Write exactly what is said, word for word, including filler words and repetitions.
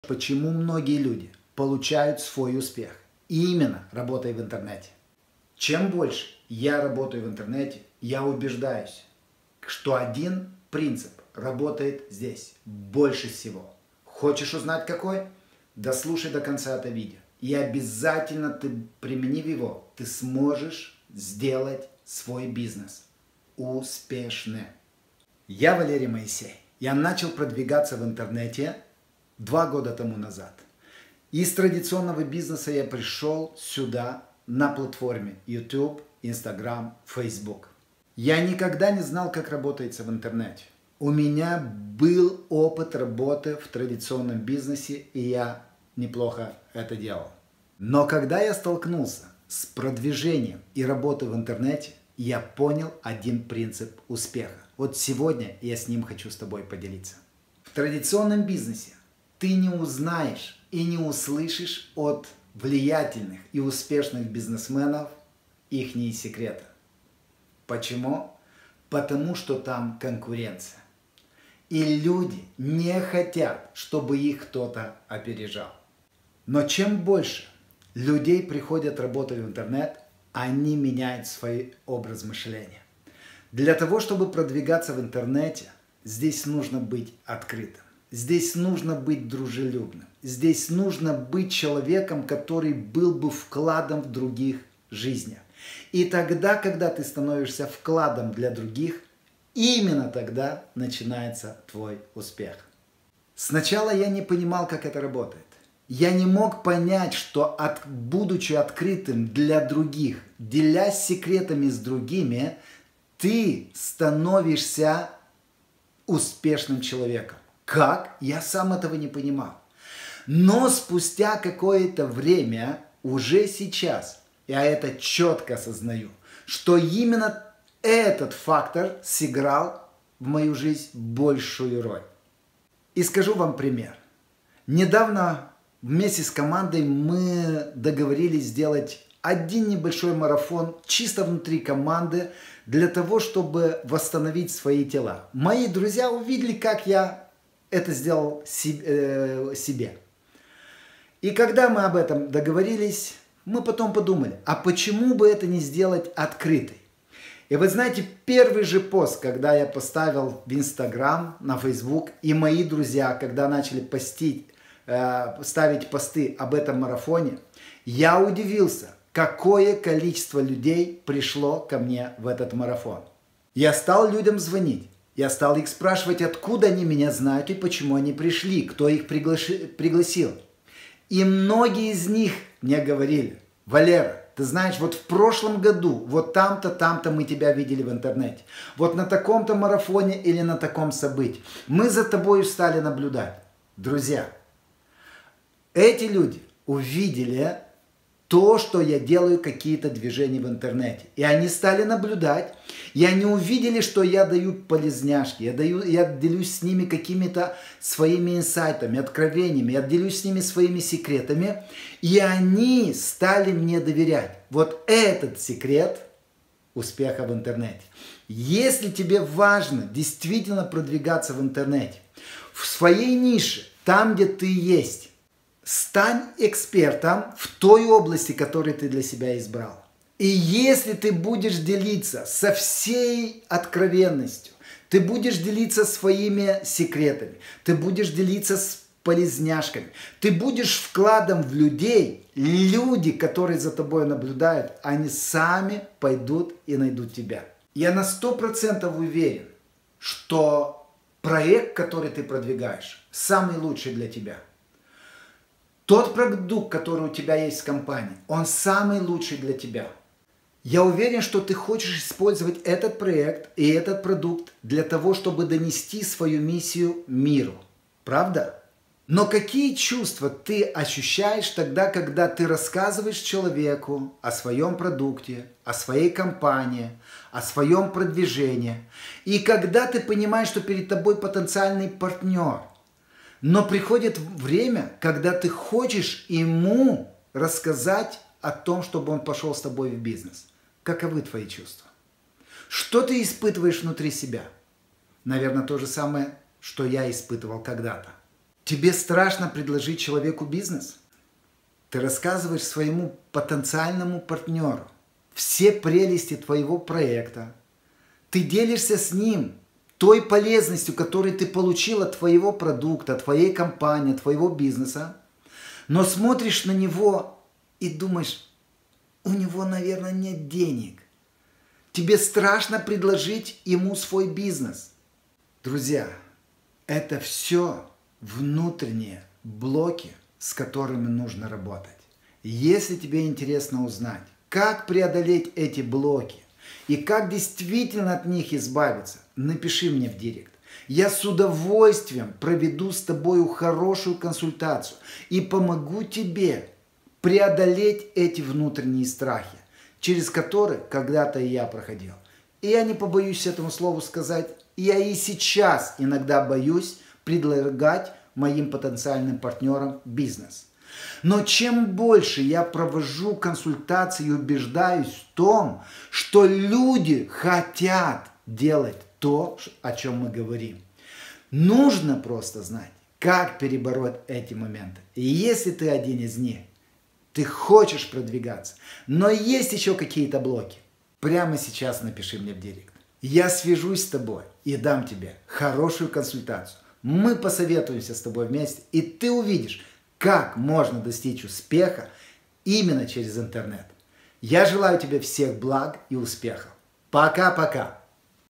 Почему многие люди получают свой успех именно работая в интернете? Чем больше я работаю в интернете, я убеждаюсь, что один принцип работает здесь больше всего. Хочешь узнать какой? Дослушай до конца это видео. И обязательно ты, применив его, ты сможешь сделать свой бизнес успешным. Я Валерий Моисей. Я начал продвигаться в интернете два года тому назад. Из традиционного бизнеса я пришел сюда на платформе YouTube, Instagram, Facebook. Я никогда не знал, как работается в интернете. У меня был опыт работы в традиционном бизнесе, и я неплохо это делал. Но когда я столкнулся с продвижением и работой в интернете, я понял один принцип успеха. Вот сегодня я с ним хочу с тобой поделиться. В традиционном бизнесе ты не узнаешь и не услышишь от влиятельных и успешных бизнесменов ихние секреты. Почему? Потому что там конкуренция. И люди не хотят, чтобы их кто-то опережал. Но чем больше людей приходят работать в интернет, они меняют свой образ мышления. Для того, чтобы продвигаться в интернете, здесь нужно быть открытым. Здесь нужно быть дружелюбным. Здесь нужно быть человеком, который был бы вкладом в других жизнях. И тогда, когда ты становишься вкладом для других, именно тогда начинается твой успех. Сначала я не понимал, как это работает. Я не мог понять, что от, будучи открытым для других, делясь секретами с другими, ты становишься успешным человеком. Как? Я сам этого не понимал. Но спустя какое-то время, уже сейчас, я это четко осознаю, что именно этот фактор сыграл в мою жизнь большую роль. И скажу вам пример. Недавно вместе с командой мы договорились сделать один небольшой марафон чисто внутри команды для того, чтобы восстановить свои тела. Мои друзья увидели, как я это сделал себе. И когда мы об этом договорились, мы потом подумали, а почему бы это не сделать открытой? И вы знаете, первый же пост, когда я поставил в Instagram, на Facebook, и мои друзья, когда начали постить, э, ставить посты об этом марафоне, я удивился, какое количество людей пришло ко мне в этот марафон. Я стал людям звонить. Я стал их спрашивать, откуда они меня знают и почему они пришли, кто их приглаши- пригласил. И многие из них мне говорили: Валера, ты знаешь, вот в прошлом году, вот там-то, там-то мы тебя видели в интернете. Вот на таком-то марафоне или на таком событии. Мы за тобой стали наблюдать. Друзья, эти люди увидели то, что я делаю какие-то движения в интернете. И они стали наблюдать, и они увидели, что я даю полезняшки, я, даю, я делюсь с ними какими-то своими инсайтами, откровениями, я делюсь с ними своими секретами, и они стали мне доверять. Вот этот секрет успеха в интернете. Если тебе важно действительно продвигаться в интернете, в своей нише, там, где ты есть, стань экспертом в той области, которую ты для себя избрал. И если ты будешь делиться со всей откровенностью, ты будешь делиться своими секретами, ты будешь делиться с полезняшками, ты будешь вкладом в людей, люди, которые за тобой наблюдают, они сами пойдут и найдут тебя. Я на сто процентов уверен, что проект, который ты продвигаешь, самый лучший для тебя. Тот продукт, который у тебя есть в компании, он самый лучший для тебя. Я уверен, что ты хочешь использовать этот проект и этот продукт для того, чтобы донести свою миссию миру. Правда? Но какие чувства ты ощущаешь тогда, когда ты рассказываешь человеку о своем продукте, о своей компании, о своем продвижении, и когда ты понимаешь, что перед тобой потенциальный партнер, но приходит время, когда ты хочешь ему рассказать о том, чтобы он пошел с тобой в бизнес. Каковы твои чувства? Что ты испытываешь внутри себя? Наверное, то же самое, что я испытывал когда-то. Тебе страшно предложить человеку бизнес? Ты рассказываешь своему потенциальному партнеру все прелести твоего проекта. Ты делишься с ним той полезностью, которую ты получил от твоего продукта, твоей компании, твоего бизнеса. Но смотришь на него и думаешь, у него, наверное, нет денег. Тебе страшно предложить ему свой бизнес. Друзья, это все внутренние блоки, с которыми нужно работать. Если тебе интересно узнать, как преодолеть эти блоки и как действительно от них избавиться, напиши мне в директ. Я с удовольствием проведу с тобой хорошую консультацию и помогу тебе преодолеть эти внутренние страхи, через которые когда-то и я проходил. И я не побоюсь этому слову сказать, я и сейчас иногда боюсь предлагать моим потенциальным партнерам бизнес. Но чем больше я провожу консультации и убеждаюсь в том, что люди хотят делать то, о чем мы говорим, нужно просто знать, как перебороть эти моменты. И если ты один из них, ты хочешь продвигаться, но есть еще какие-то блоки, прямо сейчас напиши мне в директ. Я свяжусь с тобой и дам тебе хорошую консультацию. Мы посоветуемся с тобой вместе, и ты увидишь, как можно достичь успеха именно через интернет. Я желаю тебе всех благ и успехов. Пока-пока.